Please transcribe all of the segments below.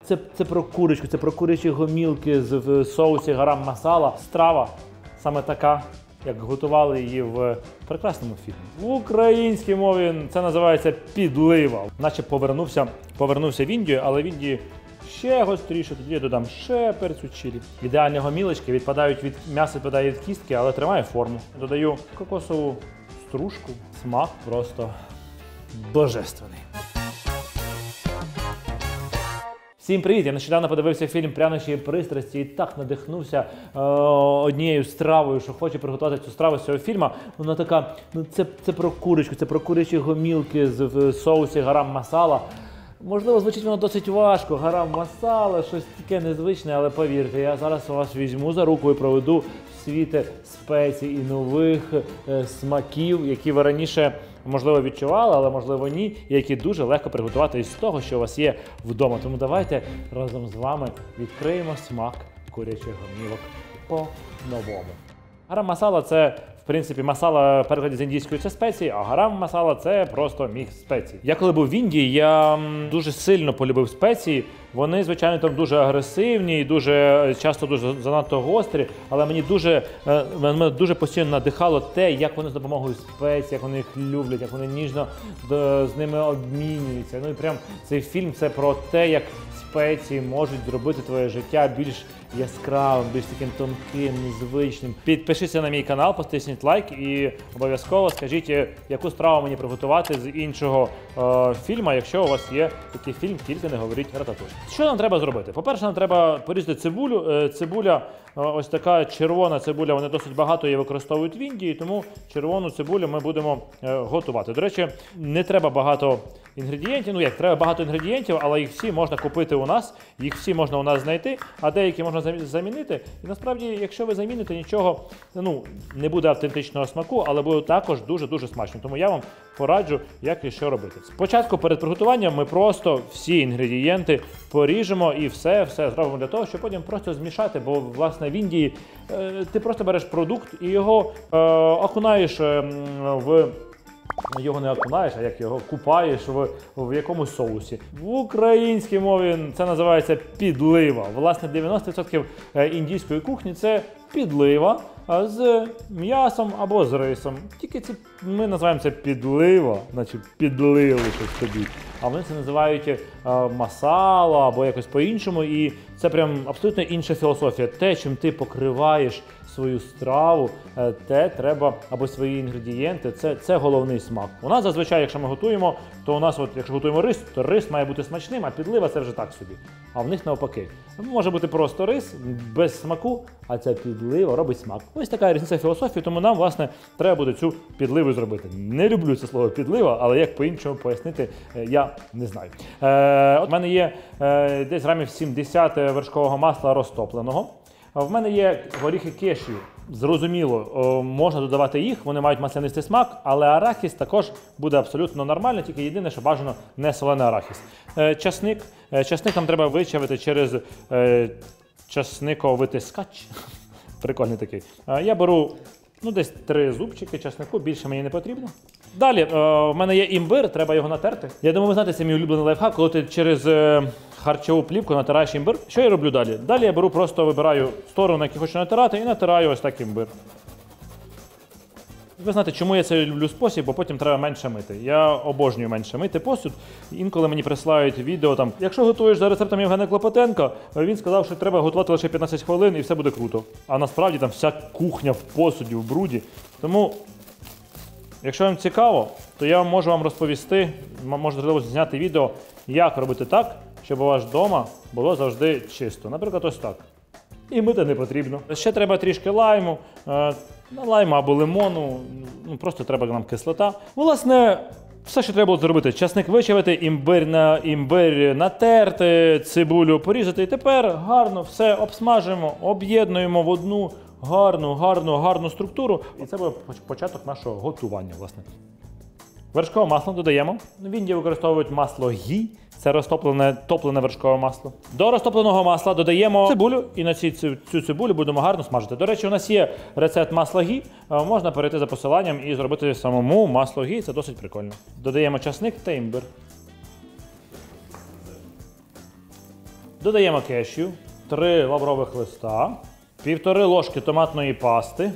Це про курочку, це про курячі гомілки в соусі гарам масала. Страва саме така, як готували її в прекрасному фільмі. В українській мові це називається підлива. Наче повернувся в Індію, але в Індії ще гостріше, тоді я додам ще перцю чилі. Ідеальні гомілочки відпадають від м'яса, відпадає від кістки, але тримає форму. Додаю кокосову стружку. Смак просто божественний. Всім привіт! Я нещодавно подивився фільм «Прянощі і пристрасті» і так надихнувся однією стравою, що хочу приготувати цю страву з цього фільму. Вона така, це про курочку, це про курячі гомілки в соусі гарам масала. Можливо, звучить воно досить важко, гарам масала, щось таке незвичне, але повірте, я зараз вас візьму за руку і проведу в світ спецій і нових смаків, які ви раніше, можливо, відчували, але, можливо, ні, і які дуже легко приготувати із того, що у вас є вдома. Тому давайте разом з вами відкриємо смак курячих гомілок по-новому. Гарам масала – це, в принципі, масала в перекладі з індійської – це спеції, а гарам масала – це просто мікс спецій. Я коли був в Індії, я дуже сильно полюбив спеції. Вони, звичайно, там дуже агресивні і дуже часто дуже занадто гострі, але мене дуже постійно надихало те, як вони з допомогою спецій, як вони їх люблять, як вони ніжно з ними обмінюються. Ну і прям цей фільм – це про те, як спеції можуть зробити твоє життя більш яскравим, більш таким тонким, незвичним. Підпишіться на мій канал, потисніть лайк і обов'язково скажіть, яку страву мені приготувати з іншого фільму, якщо у вас є такий фільм, тільки не говоріть рататуй. Що нам треба зробити? По-перше, нам треба порізати цибулю. Цибуля, ось така червона цибуля, вони досить багато її використовують в Індії, тому червону цибулю ми будемо готувати. До речі, не треба багато інгредієнтів, треба багато інгредієнтів, але їх всі можна купити у нас, їх всі можна у нас знайти, а деякі можна замінити. І насправді, якщо ви заміните, нічого, не буде автентичного смаку, але буде також дуже-дуже смачно. Тому я вам пораджу, як і що робити. Спочатку перед приготуванням ми просто всі інгредієнти поріжемо і все зробимо для того, щоб потім просто змішати, бо, власне, в Індії ти просто береш продукт і його окунаєш його не окунаєш, а як його купаєш в якомусь соусі. В українській мові це називається підлива. Власне, 90% індійської кухні – це підлива з м'ясом або з рисом. Тільки ми називаємо це підлива, наче підлили щось тобі. А вони це називають масало або якось по-іншому. І це прям абсолютно інша філософія. Те, чим ти покриваєш свою страву, те треба, або свої інгредієнти, це головний смак. У нас зазвичай, якщо ми готуємо, то у нас, якщо готуємо рис, то рис має бути смачним, а підлива це вже так собі. А в них навпаки. Може бути просто рис, без смаку, а ця підлива робить смак. Ось така різниця філософії, тому нам, власне, треба буде цю підливу зробити. Не люблю це слово підлива, але як по-іншому пояснити, я не знаю. От в мене є десь грамів 70 вершкового масла розтопленого. В мене є горіхи кешю. Зрозуміло, можна додавати їх, вони мають маслянистий смак, але арахіс також буде абсолютно нормально, тільки єдине, що бажано не солений арахіс. Часник. Часник нам треба вичавити через часниковитискач. Прикольний такий. Я беру десь 3 зубчики часнику, більше мені не потрібно. Далі, в мене є імбир, треба його натерти. Я думаю, ви знаєте, це мій улюблений лайфхак, коли ти через харчову плівку натираєш імбир. Що я роблю далі? Далі я вибираю сторону, на яку хочу натирати, і натираю ось так імбир. Ви знаєте, чому я це люблю спосіб, бо потім треба менше мити. Я обожнюю менше мити посуд. Інколи мені присилають відео там, якщо готуєш за рецептом Євгена Клопотенка, він сказав, що треба готувати лише 15 хвилин і все буде круто. А насправді там вся кухня в посуді, в бруді. Тому, якщо вам цікаво, то я можу вам розповісти, можливо зняти відео, як робити так, щоб у вас вдома було завжди чисто. Наприклад, ось так. І мити не потрібно. Ще треба трішки лайму або лимону, просто треба нам кислота. Власне, все, що треба було зробити. Часник вичавити, імбир натерти, цибулю порізати. І тепер гарно все обсмажимо, об'єднуємо в одну гарну структуру. І це буде початок нашого готування, власне. Вершкове масло додаємо. В Індії використовують масло гі. Це топлене вершкове масло. До розтопленого масла додаємо цибулю і на цю цибулю будемо гарно смажити. До речі, у нас є рецепт масла гі. Можна перейти за посиланням і зробити самому масло гі. Це досить прикольно. Додаємо часник та імбир. Додаємо кешю, 3 лаврових листа, 1,5 ложки томатної пасти.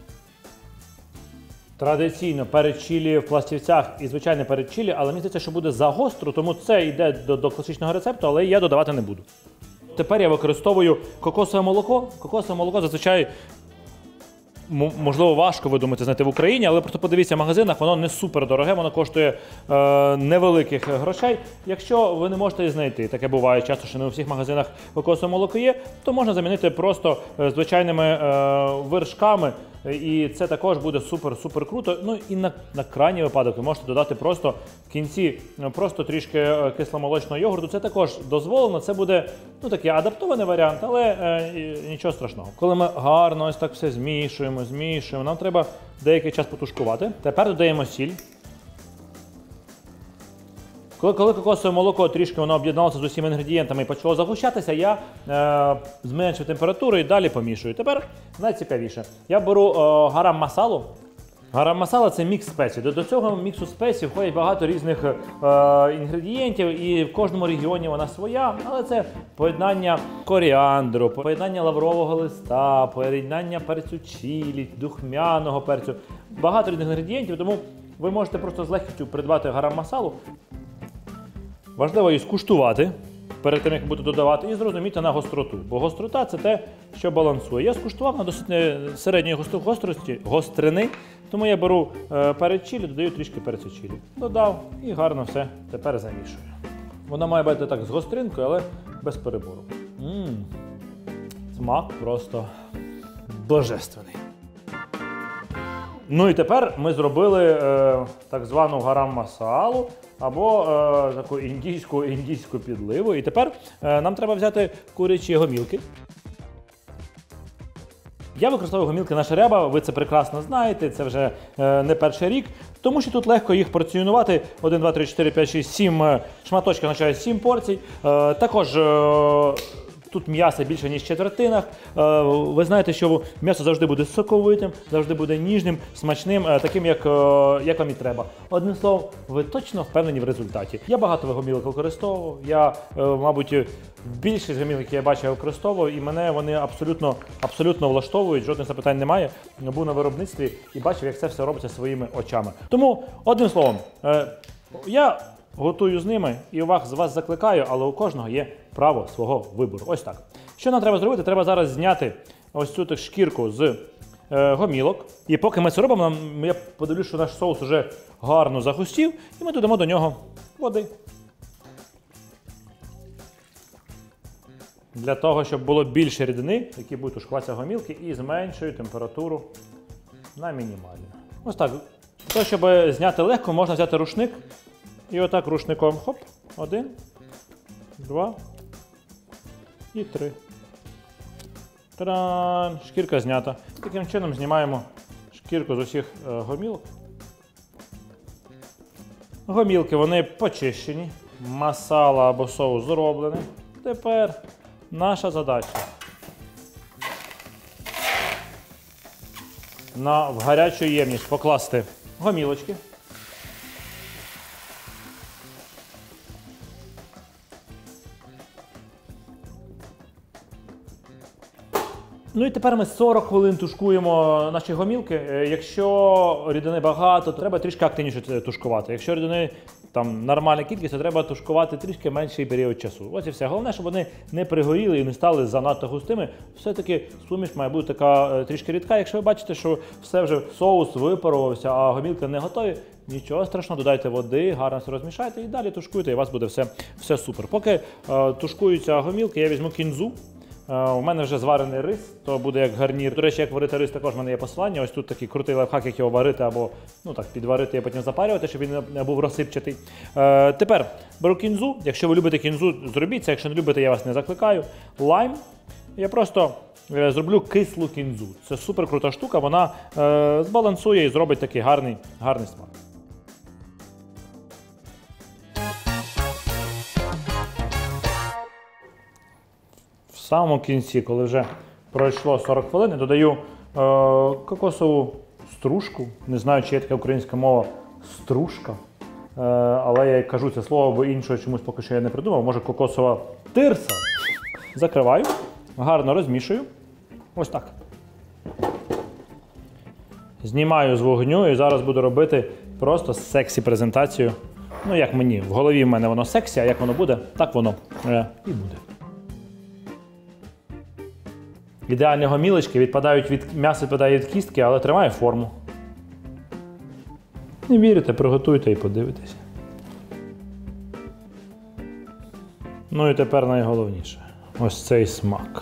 Традиційно перець чилі в пластівцях і звичайний перець чилі, але мені здається, що буде загостро, тому це йде до класичного рецепту, але я додавати не буду. Тепер я використовую кокосове молоко. Кокосове молоко зазвичай, можливо, важко, ви думаєте, знайти в Україні, але просто подивіться, в магазинах воно не супер дороге, воно коштує невеликих грошей. Якщо ви не можете її знайти, таке буває часто, що не у всіх магазинах кокосове молоко є, то можна замінити просто звичайними вершками. І це також буде супер круто. Ну і на крайній випадок ви можете додати просто в кінці просто трішки кисломолочного йогурту. Це також дозволено, це буде такий адаптований варіант, але нічого страшного. Коли ми гарно ось так все змішуємо, нам треба деякий час потушкувати. Тепер додаємо сіль. Коли кокосове молоко трішки воно об'єдналося з усіма інгредієнтами і почало загущатися, я зменшив температуру і далі помішую. Тепер найцікавіше. Я беру гарам масалу. Гарам масала – це мікс спецій. До цього міксу спецій входять багато різних інгредієнтів, і в кожному регіоні вона своя, але це поєднання коріандру, поєднання лаврового листа, поєднання перцю чилі, духмяного перцю. Багато різних інгредієнтів, тому ви можете просто з легкістю придбати гарам масалу. Важливо її скуштувати перед тим, як буду додавати, і зрозуміти на гостроту. Бо гострота – це те, що балансує. Я скуштував на досить середньої гострини, тому я беру перець чилі, додаю трішки перцю чилі. Додав і гарно все тепер замішую. Вона має бути так з гостринкою, але без перебору. Смак просто божественний. Ну і тепер ми зробили так звану гарам масалу, або таку індійську підливу. І тепер нам треба взяти курячі гомілки. Я використовую гомілки на шереба, ви це прекрасно знаєте, це вже не перший рік, тому що тут легко їх порціонувати. 1, 2, 3, 4, 5, 6, 7 шматочків означає 7 порцій. Також тут м'яса більше, ніж в четвертинах. Ви знаєте, що м'ясо завжди буде соковитим, завжди буде ніжним, смачним, таким, як вам і треба. Одним словом, ви точно впевнені в результаті. Я багато гомілок використовував, мабуть, більшість гомілок, які я бачив, я використовував, і мене вони абсолютно влаштовують, жодних запитань немає. Був на виробництві і бачив, як це все робиться своїми очами. Тому, одним словом, я готую з ними і вас закликаю, але у кожного є право свого вибору. Ось так. Що нам треба зробити? Треба зараз зняти ось цю шкірку з гомілок. І поки ми це робимо, я подивлюсь, що наш соус вже гарно загустів, і ми додамо до нього води. Для того, щоб було більше рідини, які будуть тушкуватися гомілки, і зменшую температуру на мінімальну. Ось так. Для того, щоб зняти легко, можна взяти рушник. І отак рушником, хоп, 1, 2 і 3. Та-дам! Шкірка знята. Таким чином знімаємо шкірку з усіх гомілок. Гомілки, вони почищені, масала або соус зроблений. Тепер наша задача в гарячу ємність покласти гомілочки. Ну і тепер ми 40 хвилин тушкуємо наші гомілки. Якщо рідини багато, то треба трішки активніше тушкувати. Якщо рідини нормальна кількість, то треба тушкувати трішки менший період часу. Ось і все. Головне, щоб вони не пригоріли і не стали занадто густими. Все-таки суміш має бути така трішки рідка. Якщо ви бачите, що все вже соус випарувався, а гомілки не готові, нічого страшного, додайте води, гарно все розмішайте і далі тушкуйте, і у вас буде все супер. Поки тушкуються гомілки, я візьму кінзу. У мене вже зварений рис, то буде як гарнір. До речі, як варити рис, також в мене є посилання. Ось тут такий крутий лайфхак, як його варити або підварити і потім запарювати, щоб він не був розсипчатий. Тепер беру кінзу. Якщо ви любите кінзу, зробіть це. Якщо не любите, я вас не закликаю. Лайм. Я просто зроблю кислу кінзу. Це супер крута штука, вона збалансує і зробить такий гарний смак. В самому кінці, коли вже пройшло 40 хвилин, я додаю кокосову стружку. Не знаю, чи є така українська мова стружка, але я кажу це слово, бо іншого чомусь поки що я не придумав. Може, кокосова тирса? Закриваю, гарно розмішую. Ось так. Знімаю з вогню і зараз буду робити просто сексі презентацію. Ну, як мені. В голові в мене воно сексі, а як воно буде, так воно і буде. Ідеальні гомілочки м'ясо відпадає від кістки, але тримає форму. Не вірите, приготуйте і подивитесь. Ну і тепер найголовніше. Ось цей смак.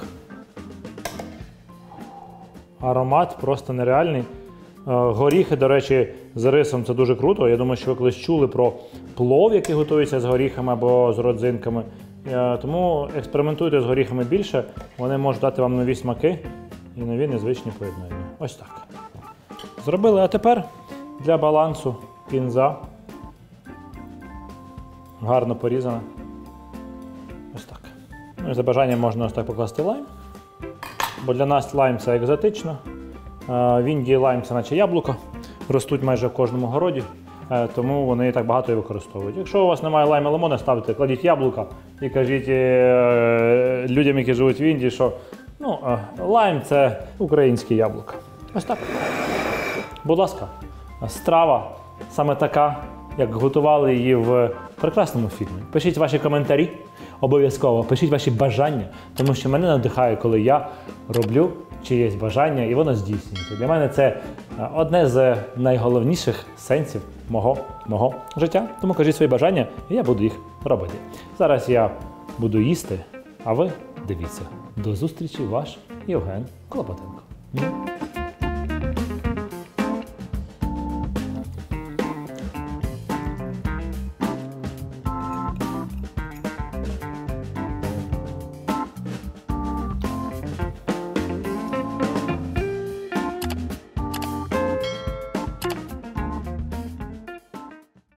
Аромат просто нереальний. Горіхи, до речі, з рисом це дуже круто. Я думаю, що ви колись чули про плов, який готується з горіхами або з родзинками. Тому експериментуйте з горіхами більше, вони можуть дати вам нові смаки і нові незвичні поєднання. Ось так. Зробили, а тепер для балансу кінза. Гарно порізана. Ось так. Ну і за бажанням можна ось так покласти лайм. Бо для нас лайм це екзотично. В Індії лайм це наче яблуко. Ростуть майже в кожному городі. Тому вони так багато і використовують. Якщо у вас немає лайма лимона, ставте, кладіть яблука і кажіть людям, які живуть в Індії, що лайм – це українське яблуко. Ось так. Будь ласка, страва саме така, як готували її в прекрасному фільмі. Пишіть ваші коментарі, обов'язково, пишіть ваші бажання, тому що мене надихає, коли я роблю чиєсь бажання і воно здійснюється. Для мене це одне з найголовніших сенсів мого життя. Тому кажіть свої бажання, і я буду їх робити. Зараз я буду їсти, а ви дивіться. До зустрічі, ваш Євген Клопотенко.